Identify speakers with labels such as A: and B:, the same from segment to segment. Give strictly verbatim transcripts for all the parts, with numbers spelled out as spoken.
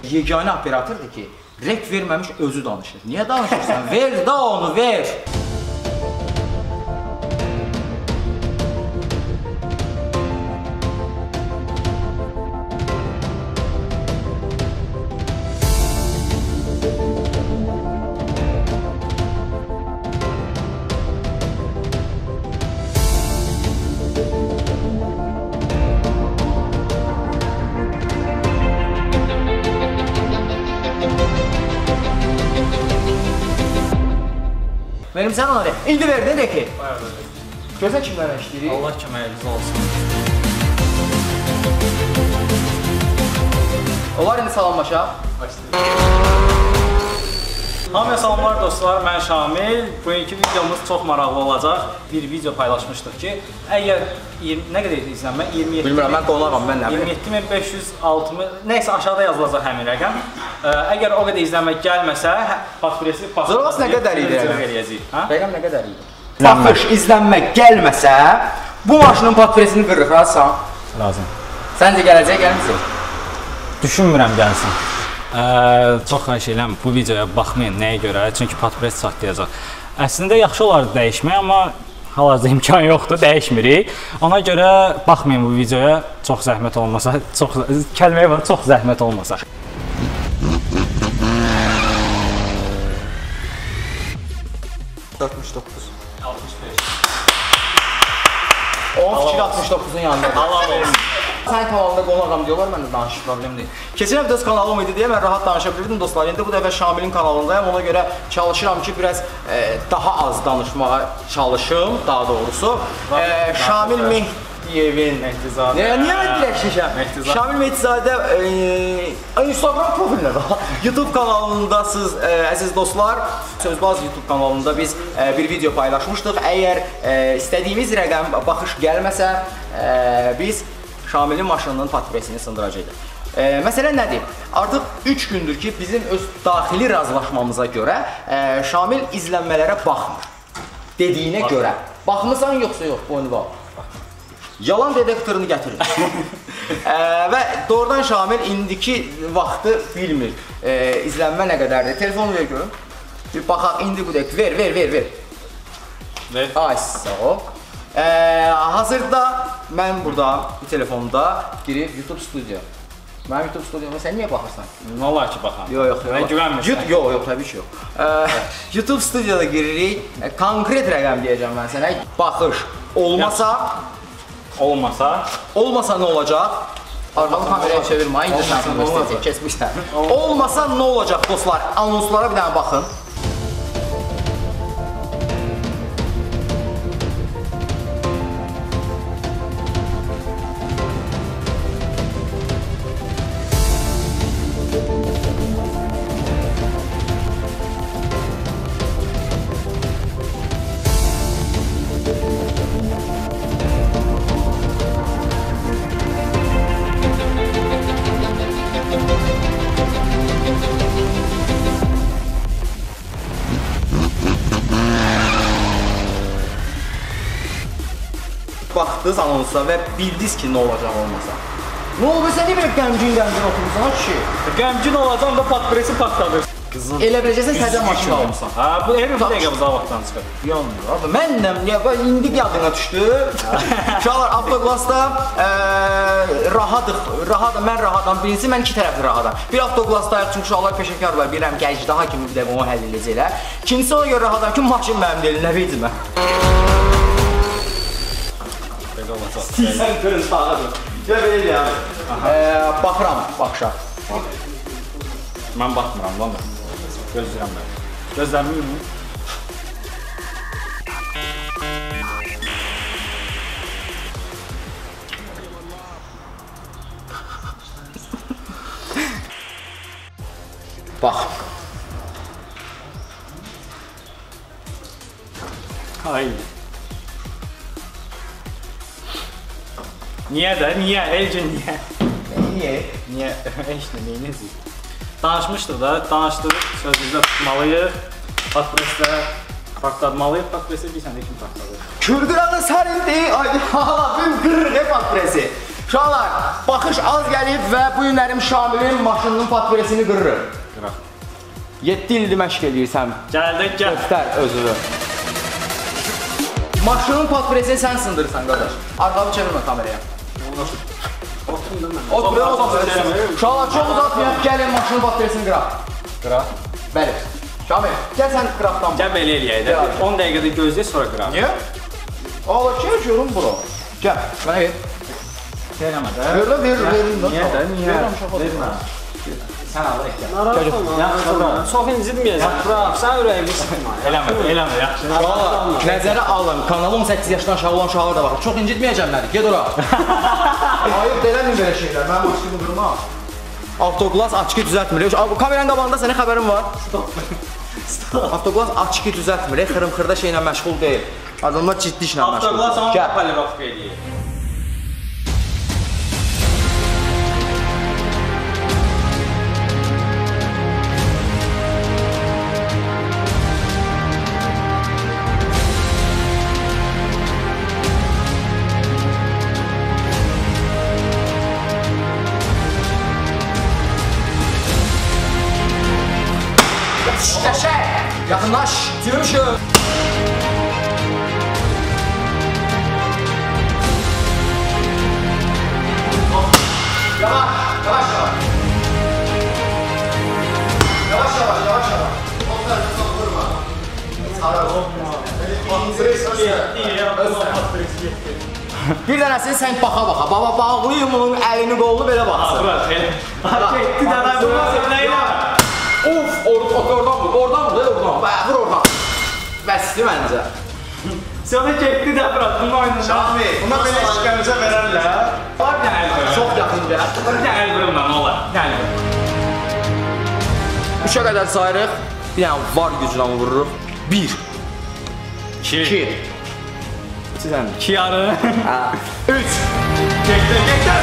A: yeganə operatordur ki, rek verməmiş özü danışır. Niyə danışırsan? Ver da onu, ver! Verim sən ona de. İndi verdin de ki. Gözə kimlərə işləyirik?
B: Allah köməyiniz olsun.
A: Olar indi salamlaşaq.
B: Hamıya salamlar dostlar, mən Şamil. Bugünkü videomuz çox maraqlı olacaq. Bir video paylaşmışdıq ki, əgər nə qədər izlənmə? iyirmi yeddi
A: Bilmirəm, mən qonağam, mən nə bilim.
B: iyirmi yeddi min beş yüz altmış, nəysə aşağıda yazılacaq həmin rəqəm. Əgər o qədər izlənmək gəlməsə, patpresi patpresi.
A: Zırvas nə qədər idi?
B: Rəqəm
A: nə qədər idi? Baxış, izlənmək gəlməsə, bu maşının patpresini qırırıq, razısan?
B: Lazım.
A: Səncə gələcək, gəlməyəcək?
B: Düşünmürəm gəlsin. Ə, çox xahiş edirəm bu videoya baxmayın nəyə görə, çünki patpres çatlayacaq. Əslində yaxşı olardı dəyişmək, amma hal-hazırda imkan yoxdur, dəyişmirik. Ona görə baxmayın bu videoya, çox zəhmət olmasa, çox kəlməyə var, çox zəhmət olmasa.
A: altmış doqquz. altmış beş. on fikir altmış doqquzun yanında.
B: Allah olsun.
A: Sənin kanalında qonağam diyorlar, mən də danışıq, problem deyil. Keçən həftə öz kanalım idi deyə mən rahat danışa bilirdim dostlar. İndi bu dəfə Şamilin kanalındayım, ona görə çalışıram ki, biraz e, daha az danışmağa çalışım, daha doğrusu. E, Şamil Mehdiyevin
B: Mehdizadə.
A: Niyə mən dirəkşişəm? Şamil Mehdizadə e, Instagram profilinə də, YouTube kanalındasınız e, əziz dostlar. Sözbaz YouTube kanalında biz e, bir video paylaşmışdıq. Əgər e, istədiyimiz rəqəm baxış gəlməsə, e, biz Şamilin maşınının patpresini sındıracaqdır. E, məsələ nədir? Artıq üç gündür ki, bizim öz daxili razılaşmamıza görə e, Şamil izlənmələrə baxmır. Dediyinə Bax. görə. Baxmısan yoxsa yox, boynu bax. Yalan detektorunu gətirir. e, və doğrudan Şamil indiki vaxtı bilmir. E, izlənmə nə qədərdir? Telefonu ver görüm. Bir baxaq, indi bu dəqiq. Ver, ver, ver, ver.
B: Ver.
A: Ay, sağ ol. Ee, hazırda mən burada bu telefonda girib YouTube Studio. Mənim YouTube Studiyoma sən niyə baxırsan?
B: Vallahi ki baxam.
A: Yox, yox, yox.
B: Mən güvənmirəm.
A: Yox, yox, təbii ki yox. Ee, YouTube Studioda giririk. E, konkret rəqəm deyəcəm mən sənə. Baxış olmasa,
B: olmasa,
A: olmasa nə olacaq? Arxalı kameraya çevirmə, indi sən universiteti keçmişsən. Olmasa nə olacaq dostlar? Anonslara bir dənə baxın. Baxdınız anonsa və bildiniz ki, nə olacaq olmasa. Nə oldu, sən niyə belə qəmgin-qəmgin oturmuşsan ki?
B: Qəmgin olacaq da patpresi patladır. Qızım.
A: Elə biləcəksən təzə maşın almışsan.
B: Ha, bu hər bir dəqiqə bu zavaqdan çıxır.
A: Yanmır abi, məndən indi yadına düşdü. Uşaqlar, avtoqlasda rahatıq, rahatım, mən rahatam. Birincisi, mən iki tərəfli rahatam. Bir avtoqlasdayıq, çünki uşaqlar peşəkardırlar, bilirəm ki, əcdaha kimi bir dəqiqə onu həll edəcəklər. İkincisi, ona görə rahatam ki, maşın mənim deyil, nə vecim mən. Sən qırın sağadır. Gəl belə deyəm. Baxıram, baxışaq.
B: Mən baxmıram lan mən. Gözləyirəm mən. Gözlərimi yumum.
A: Bax.
B: Ay. Niyə də? Niyə? Elcin niyə?
A: Niyə?
B: Niyə? Eşdə, neyinizik? Danışmışdıq da, danışdıq, sözümüzdə tutmalıyıq. Patpresdə partlatmalıyıq, patpresi bilsən də kim partladır?
A: Kürdüranın sərindi, ay hala, bir qırır ne patpresi. Uşaqlar, baxış az gəlib və bu günlərim Şamilin maşınının patpresini qırırıq.
B: Qıraq.
A: yeddi ildir məşq edirsən.
B: Gəldik, gəl.
A: Göstər özünü. Maşının patpresini sən sındırırsan, qardaş. Arqalı çevirmə kameraya. Otur, otur. Uşaqlar, çox uzatmayaq, gəlin maşının patpresini qıraq.
B: Qıraq.
A: Bəli. Şamil, gəl sən qıraqdan.
B: Gəl belə eləyək də. on dəqiqədə gözləyək, sonra qıraq.
A: Niyə? Allah, gəl yorum bura. Gəl, mənə ver.
B: Eləmə də.
A: Ver də, ver, verin də.
B: Niyə də, niyə? Vermə. Sən al, eklə. Narahat olma. Çox incitməyəcək. Bırax, sən ürəyini sıxma. Eləmə, eləmə, yaxşı.
A: Valla, nəzərə alın, kanal on səkkiz yaşdan aşağı olan uşaqlar da baxır. Çox incitməyəcəm məni, ged ora. Ayıb eləmin belə şeylər, mənim maşını qırma. Avtoglas açıqı düzəltmir. Kameranın qabağında sənə xəbərim var. Avtoglas açıqı düzəltmir, xırım-xırda şeylə məşğul deyil. Adamlar ciddi işlə məşğul.
B: Avtoglas amma polirovka eləyir.
A: Qəşək, yaxınlaş, tümüşüm. Yavaş, yavaş, yavaş. Yavaş, yavaş, yavaş, yavaş. Onları çok vurma. Sağlar olma. Bir dənəsini sən baxa-baxa, baba bağlayım onun əlini, qolunu belə baxsın.
B: Hadi, etdi dənə vurmasın, nə ilə?
A: Of, oradan vur, oradan vur, oradan. Vur oradan. Bəsdir məncə.
B: Sonra getdi də bırak, bunun oyununda.
A: Şami,
B: buna belə işgəncə verərlər. Var gəl bölüm.
A: Çox yaxın gəl.
B: Gəl bölüm mən, olar. Gəl bölüm.
A: Üçə qədər sayırıq. Bir dənə var gücünə vururuq. Bir.
B: İki.
A: İki. İki dənə.
B: İki yarı.
A: Üç.
B: Getdir, getdir.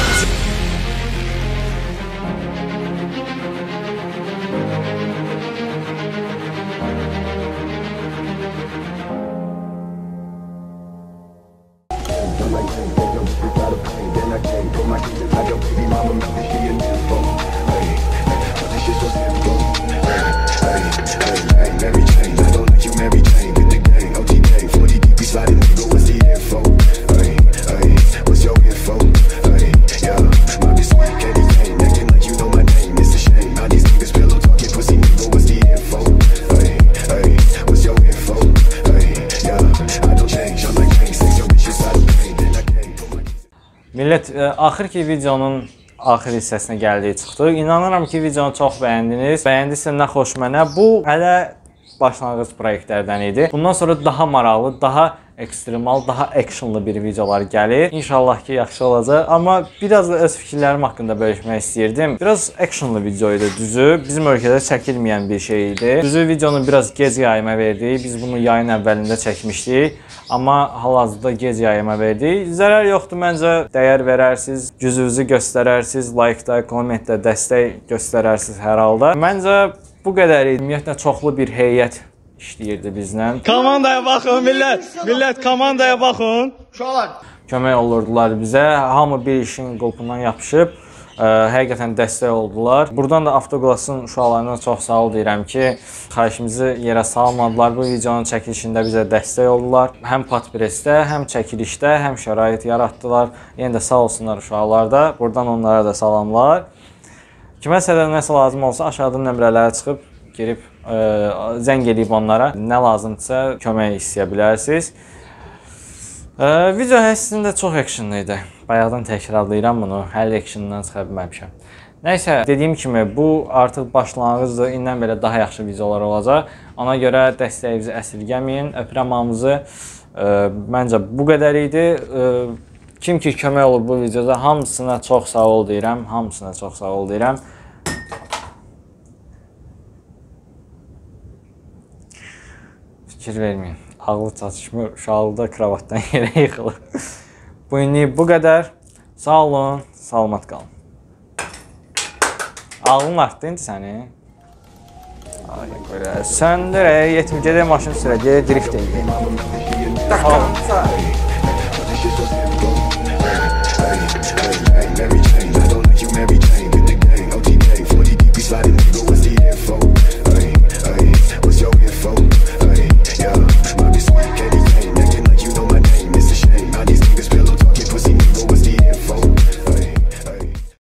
B: Millət, axırki videonun axır hissəsinə gəldik, çıxdıq. İnanıram ki, videonu çox bəyəndiniz. Bəyəndisə nə xoş mənə. Bu hələ başlanğıc proyektlərdən idi. Bundan sonra daha maraqlı, daha ekstremal, daha actionlı bir videolar gəlir. İnşallah ki, yaxşı olacaq. Amma biraz da öz fikirlərim haqqında bölüşmək istəyirdim. Biraz actionlı video idi, düzü. Bizim ölkədə çəkilməyən bir şey idi. Düzü videonu biraz gec yayıma verdik. Biz bunu yayın əvvəlində çəkmişdik. Amma hal-hazırda gec yayıma verdik. Zərər yoxdur, məncə dəyər verərsiniz, gücünüzü göstərərsiniz, like-da, kommentdə dəstək göstərərsiniz hər halda. Məncə bu qədər idi. Ümumiyyətlə çoxlu bir heyət işləyirdi bizlə. Komandaya baxın millət, millət komandaya baxın.
A: Uşaqlar
B: kömək olurdular bizə. Hamı bir işin qulpundan yapışıb. Ə, həqiqətən dəstək oldular. Buradan da Avtoglas'ın uşaqlarına çox sağ ol deyirəm ki, xahişimizi yerə salmadılar. Bu videonun çəkilişində bizə dəstək oldular. Həm Patpresdə, həm çəkilişdə, həm şərait yaratdılar. Yenə də sağ olsunlar uşaqlar da. Buradan onlara da salamlar. Kiməsə də nəsə lazım olsa aşağıda nömrələrə çıxıb girib ə, zəng edib onlara. Nə lazımdırsa kömək istəyə bilərsiniz. Ə, video əslində çox actionlı idi. Bayaqdan təkrarlayıram bunu. Hələ actiondan çıxa bilməmişəm. Nəysə, dediyim kimi bu artıq başlanğıcdır. İndən belə daha yaxşı videolar olacaq. Ona görə dəstəyinizi əsirgəməyin. Öpürəm hamınızı. Məncə bu qədər idi. Kim ki kömək olub bu videoda hamısına çox sağ ol deyirəm. Hamısına çox sağ ol deyirəm. Fikir verməyin. Ağlı çatışmır. Uşaqlıqda kravatdan yerə yıxılır. Bu günlük bu qədər. Sağ olun, salamat qalın. Ağlın artdı indi səni. Söndürək, yetmir gedək maşın sürə, gedək drift edək.